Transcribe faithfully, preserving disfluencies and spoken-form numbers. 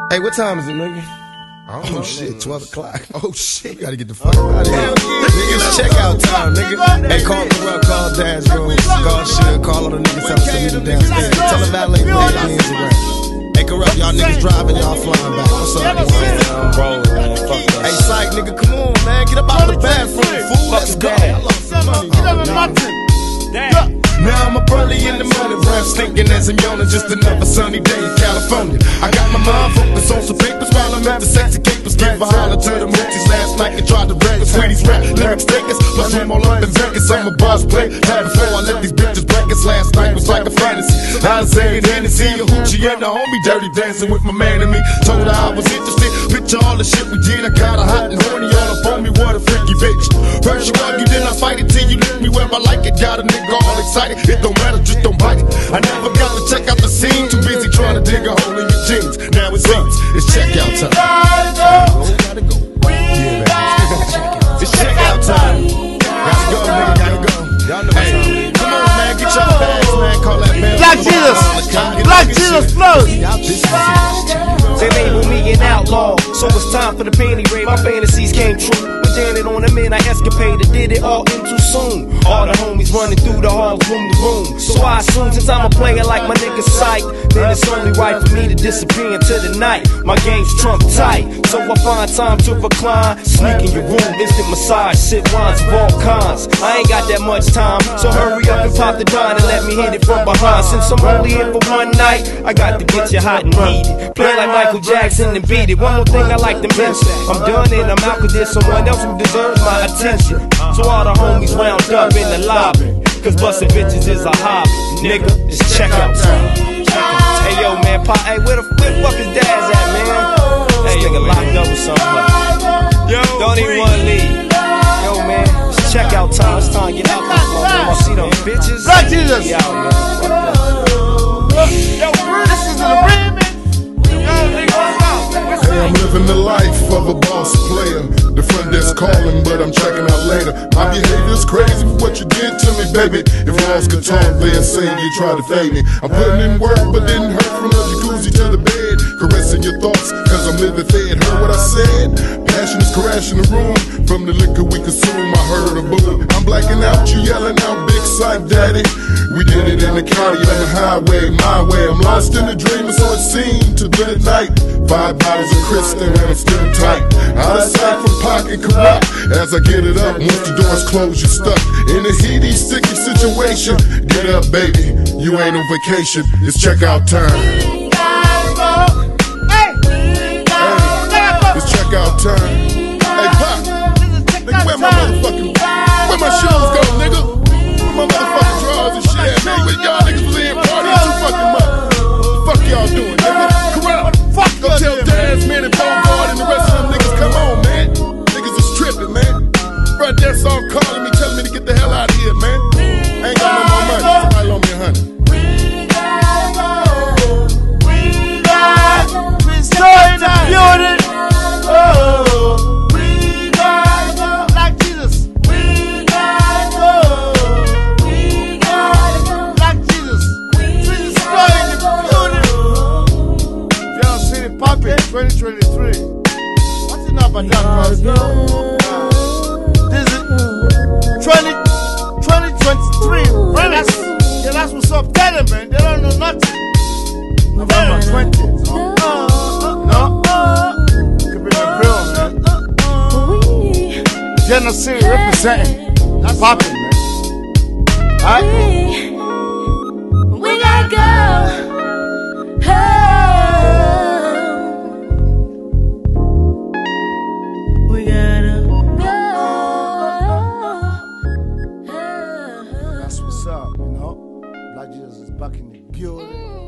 Hey, what time is it, nigga? I don't oh know, shit, nigga. twelve o'clock. Oh shit, we gotta get the fuck out of here. Nigga, it's checkout time, nigga. Hey, call Corrupt, call Dad's room, call Suge, call all the niggas, tell them to meet them downstairs. Tell the valet play on Instagram. Hey, Corrupt, y'all niggas driving, y'all flying back. What's up, man? I'm rolling, man. Fuck that. Hey, Psych, nigga, come on, man. Get up out the bathroom, fool. Let's go. I lost some money. Now I'm up early in the morning, breath stinking as I'm yawning. Just another sunny day in California. I got my mind focused on some papers while I'm at the sexy capers. Give a holler to the moochies last night and tried to rap. Sweeties rap, lyrics takers, plus I'm all up in Vegas. I'm a boss play. Had before I let these bitches break us. Last night was like a fantasy. I was saying Hennessy, a hoochie and the homie dirty dancing with my man and me. Told her I was interested. Picture all the shit we did. I got her hot and horny all up on me. What a freaky bitch. First you argue, then I fight it till you let me where I like it. Got a nigga all excited. It don't matter, just don't bite it. I never got to check out the scene. Too busy trying to dig a hole in your jeans. Now it seems it's checkout time. Gotta go. Yeah, man. It's checkout time. Gotta go, nigga. Gotta go. Y'all know what time it is. Come on, man. Get your bags, man. Call that man. Black Jesus. Black Jesus flows. They label me an outlaw, so it's time for the panty raid. My fantasies came true. Janet on the man, I escapaded, did it all in too soon. All the homies running through the halls, room to room. So I assume since I'm a player like my nigga Psych, then it's only right for me to disappear into the night. My game's trump tight, so I find time to recline. Sneak in your room, instant massage, sip wines of all kinds. I ain't got that much time, so hurry up and pop the dime and let me hit it from behind. Since I'm only here for one night, I got to get you hot and heated. Play like Michael Jackson and beat it. One more thing I like to mention, I'm done and I'm out 'cause there's someone else who deserves my attention. So all the homies wound up in the lobby, 'cause bustin' bitches is a hobby. Nigga, it's checkout time. Hey yo man, pop, hey where the, where the fuck is Dad's at, man? Hey, nigga locked up or something. Yo, don't even wanna leave. Yo man, it's checkout time. It's time to get out this motherfucker. I see them bitches. Black Jesus. Yo, man. Yo, this is the remix. Hey, I'm living the life of a boss player. The front desk calling, but I'm checking out later. My behavior's crazy for what you did to me, baby. If walls could talk, they'd say you tried to fade me. I'm putting in work, but didn't hurt from the jacuzzi to the bed. Caressing your thoughts, cause I'm living fed. Heard what I said? Passion is crashing the room. From the liquor we consume, I heard a boom. I'm blacking out, you yelling out, big sight, daddy. We did it in the county, on the highway, my way. I'm lost in a dream, so it seemed to good at night. Five bottles of Kristen and I'm still tight. Out of sight from pocket corrupt. As I get it up, once the doors close, you're stuck in a heady, sticky situation. Get up, baby, you ain't on vacation. It's checkout time. Hey, it's checkout time. Hey, Pop, nigga, where my motherfucking, where my shoes go, nigga? Where my motherfucking drawers and shit at, man? Where y'all niggas was in partying too fucking much? What the fuck y'all doing, nigga? Corrupt. Go tell Dance, man, and Bogard and the rest of them niggas, come on, man. Niggas is tripping, man. Front desk all calling me, telling me to get the hell out of here, man. I ain't got no more money. Somebody loan me a hundred. We gotta go. We gotta destroy the building. Oh, we gotta go. Like Jesus. We gotta go. We gotta go. Like Jesus. We destroy the building. Y'all see the puppet twenty twenty-three. What's enough about that, bro? This is twenty twenty-three. Man, that's, yeah, that's what's up. Tell them, man. They don't know nothing. November twentieth. No? Could be the real, man. Genesee representing. That's popping, man. Alright? We gotta go. Oh. We gotta go. That's what's up, you know? Black Jesus is back in the building.